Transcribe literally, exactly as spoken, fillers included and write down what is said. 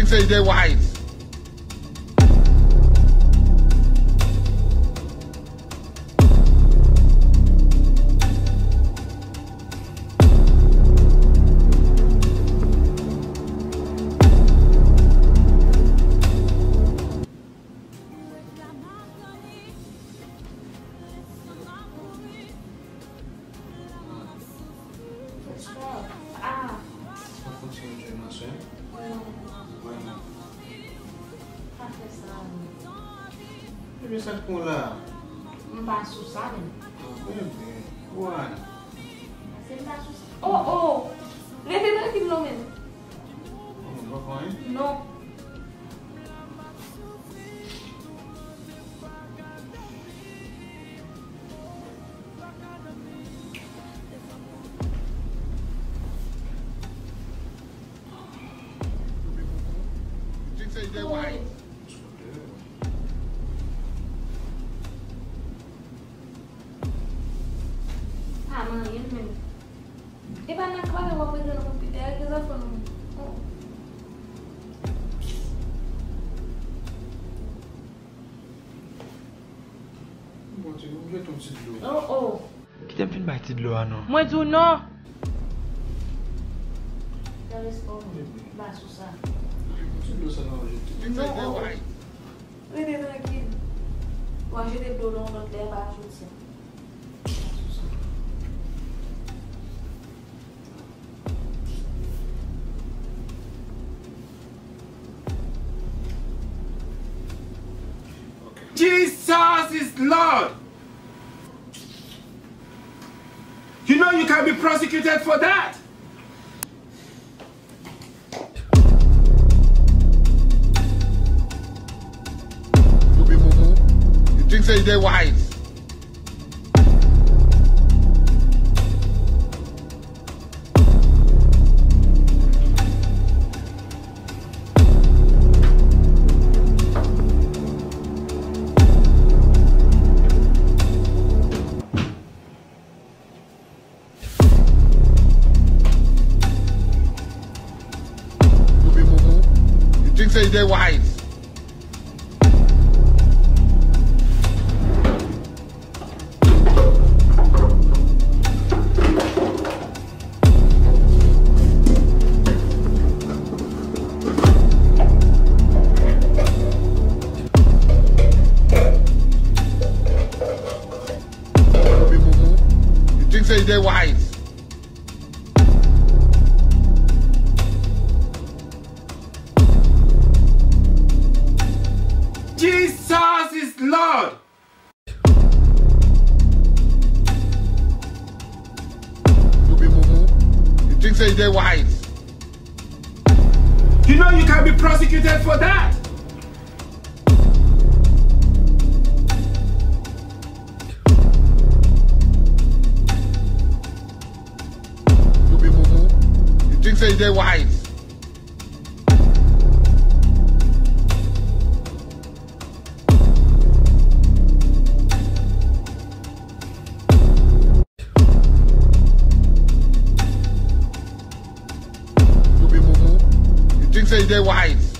think say they wise. Ah. Ele sabe com lá. Não tá assustado? Uai. Você tá assustado? Oh, oh! Levei aqui no momento. Não vai? Não. Say they wise. Ah, mano, ele mesmo. E vai na clara uma coisa no computer que já falou. Oh, oh. Qui t'a fait une bâtie de l'eau, non? Moi, dis non. Je réponds. Bah, sous ça. Think say they wise. Oui, mais tranquille. Moi, j'ai des dolons dans l'air, bah, je tiens. Jesus is Lord. You know you can be prosecuted for that. You be mumu. You think say they wise. Think say they wise. You think say they wise. Jesus is Lord. You be mumu. You think say they wise. You know you can be prosecuted for that. You be mumu. You think say they wise. Think say they wise.